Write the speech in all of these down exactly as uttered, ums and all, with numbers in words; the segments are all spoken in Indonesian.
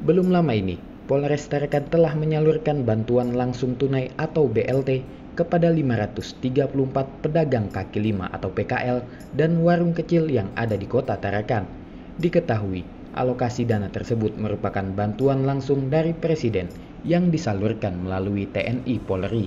Belum lama ini, Polres Tarakan telah menyalurkan bantuan langsung tunai atau B L T kepada lima ratus tiga puluh empat pedagang kaki lima atau P K L dan warung kecil yang ada di kota Tarakan. Diketahui, alokasi dana tersebut merupakan bantuan langsung dari Presiden yang disalurkan melalui T N I Polri.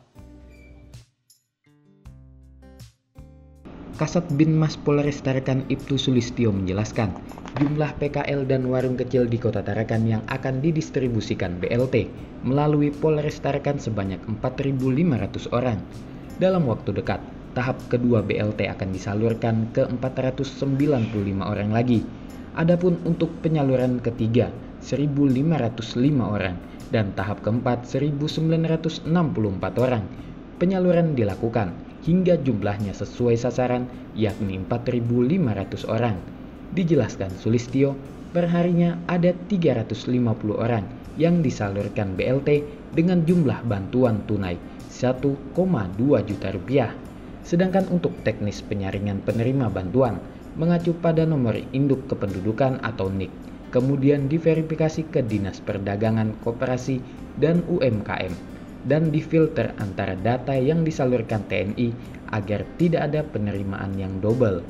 Kasat Binmas Polres Tarakan Ibtu Sulistyo menjelaskan, jumlah P K L dan warung kecil di kota Tarakan yang akan didistribusikan B L T melalui Polres Tarakan sebanyak empat ribu lima ratus orang. Dalam waktu dekat, tahap kedua B L T akan disalurkan ke empat ratus sembilan puluh lima orang lagi. Adapun untuk penyaluran ketiga, seribu lima ratus lima orang, dan tahap keempat seribu sembilan ratus enam puluh empat orang. Penyaluran dilakukan hingga jumlahnya sesuai sasaran, yakni empat ribu lima ratus orang. Dijelaskan Sulistyo, perharinya ada tiga ratus lima puluh orang yang disalurkan B L T dengan jumlah bantuan tunai satu koma dua juta rupiah. Sedangkan untuk teknis penyaringan penerima bantuan, mengacu pada nomor induk kependudukan atau N I K, kemudian diverifikasi ke Dinas Perdagangan Koperasi dan U M K M, dan difilter antara data yang disalurkan T N I agar tidak ada penerimaan yang double.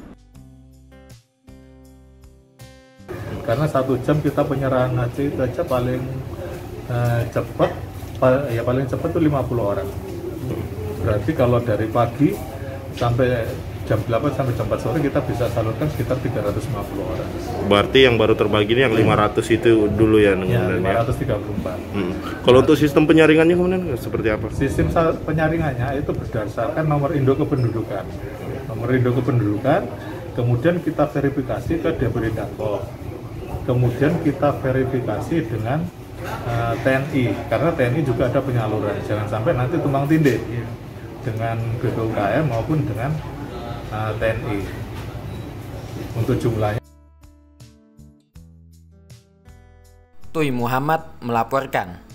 Karena satu jam kita penyerahan haji itu aja paling eh, cepat, ya paling cepat itu lima puluh orang. Berarti kalau dari pagi sampai jam delapan sampai jam empat sore kita bisa salurkan sekitar tiga ratus lima puluh orang. Berarti yang baru terbagi ini yang lima ratus itu dulu ya? Ya, lima ratus tiga puluh empat. Hmm. Kalau nah, untuk sistem penyaringannya kemudian seperti apa? Sistem penyaringannya itu berdasarkan nomor induk kependudukan. Nomor induk kependudukan, kemudian kita verifikasi ke Debrindankop. Kemudian kita verifikasi dengan uh, T N I, karena T N I juga ada penyaluran. Jangan sampai nanti tumpang tindih dengan B P U K M maupun dengan uh, T N I untuk jumlahnya. Tuy Muhammad melaporkan.